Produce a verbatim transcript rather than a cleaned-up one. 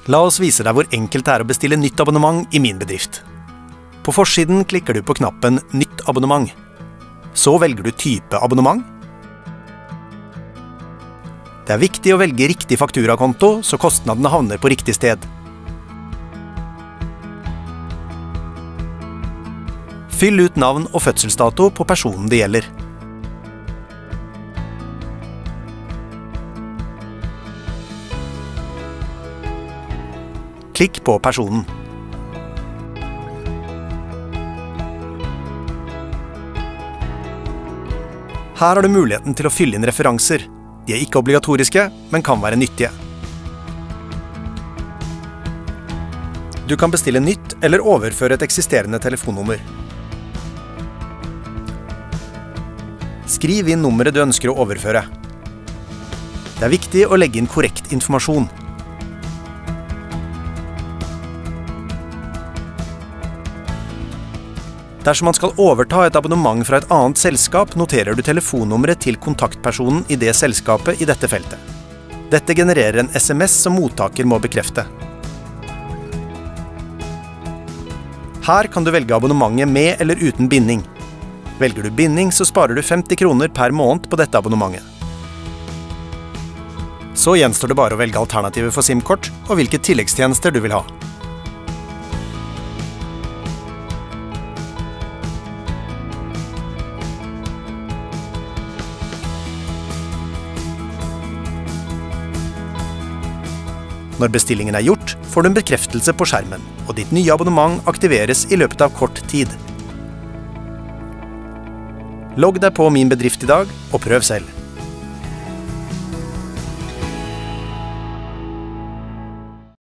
La oss vise deg hvor enkelt det er å bestille nytt abonnement i min bedrift. På forsiden klikker du på knappen Nytt abonnement. Så velger du type abonnement. Det er viktig å velge riktig fakturakonto, så kostnadene havner på riktig sted. Fyll ut navn og fødselsdato på personen det gjelder. Klikk på personen. Her har du muligheten til å fylle inn referanser. De er ikke obligatoriske, men kan være nyttige. Du kan bestille nytt eller overføre et eksisterende telefonnummer. Skriv inn nummeret du ønsker å overføre. Det er viktig å legge inn korrekt informasjon. Dersom man skal overta et abonnement fra et annet selskap, noterer du telefonnummeret til kontaktpersonen i det selskapet i dette feltet. Dette genererer en S M S som mottaker må bekrefte. Her kan du velge abonnementet med eller uten binding. Velger du binding, så sparer du femti kroner per måned på dette abonnementet. Så gjenstår det bare å velge alternativer for SIM-kort og hvilke tilleggstjenester du vil ha. Når bestillingen er gjort, får du en bekreftelse på skjermen, og ditt nye abonnement aktiveres i løpet av kort tid. Logg deg på Min bedrift i dag, og prøv selv.